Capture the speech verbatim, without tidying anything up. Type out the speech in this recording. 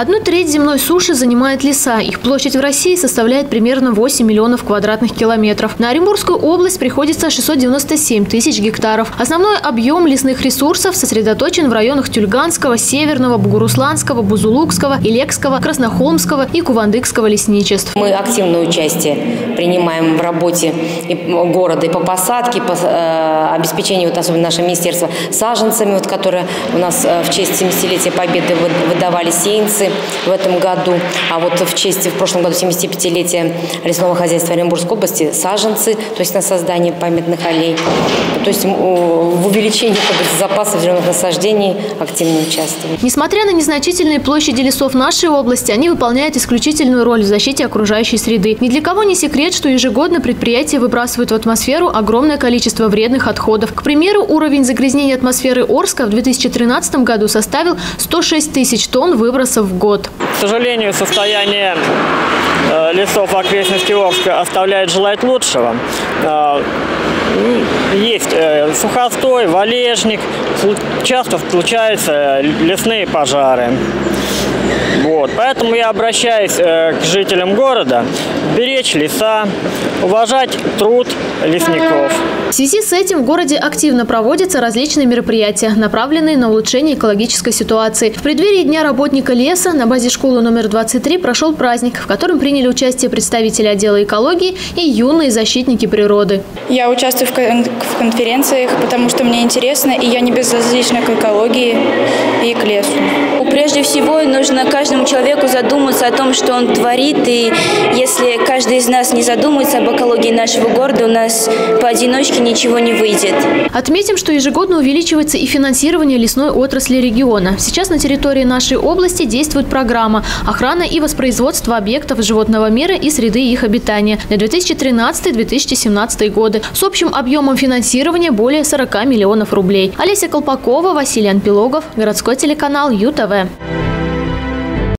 Одну треть земной суши занимает леса. Их площадь в России составляет примерно восемь миллионов квадратных километров. На Оренбургскую область приходится шестьсот девяносто семь тысяч гектаров. Основной объем лесных ресурсов сосредоточен в районах Тюльганского, Северного, Бугурусланского, Бузулукского, Илекского, Краснохолмского и Кувандыкского лесничеств. Мы активное участие принимаем в работе города и по посадке, по э, обеспечению, вот, особенно наше министерство, саженцами, вот, которые у нас э, в честь семидесятилетия Победы выдавали сеянцы в этом году. А вот в честь в прошлом году семидесятипятилетия лесного хозяйства Оренбургской области саженцы, то есть на создание памятных аллей. То есть в увеличении запасов зеленых насаждений активно участвуем. Несмотря на незначительные площади лесов нашей области, они выполняют исключительную роль в защите окружающей среды. Ни для кого не секрет, что ежегодно предприятия выбрасывают в атмосферу огромное количество вредных отходов. К примеру, уровень загрязнения атмосферы Орска в две тысячи тринадцатом году составил сто шесть тысяч тонн выбросов в год. К сожалению, состояние лесов окрестности Орска оставляет желать лучшего. Есть сухостой, валежник, часто случаются лесные пожары. Вот. Поэтому я обращаюсь к жителям города беречь леса, уважать труд лесников. В связи с этим в городе активно проводятся различные мероприятия, направленные на улучшение экологической ситуации. В преддверии Дня работника леса на базе школы номер двадцать три прошел праздник, в котором приняли участие представители отдела экологии и юные защитники природы. Я участвую в, кон в конференциях, потому что мне интересно, и я не безразлична к экологии и к лесу. Прежде всего, нужно каждому человеку задуматься о том, что он творит, и если каждый из нас не задумается об экологии нашего города, у нас поодиночке ничего не выйдет. Отметим, что ежегодно увеличивается и финансирование лесной отрасли региона. Сейчас на территории нашей области действует программа охраны и воспроизводства объектов животного мира и среды их обитания на две тысячи тринадцатый — две тысячи семнадцатый годы с общим объемом финансирования более сорока миллионов рублей. Олеся Колпакова, Василий Анпилогов, городской телеканал ЮТВ.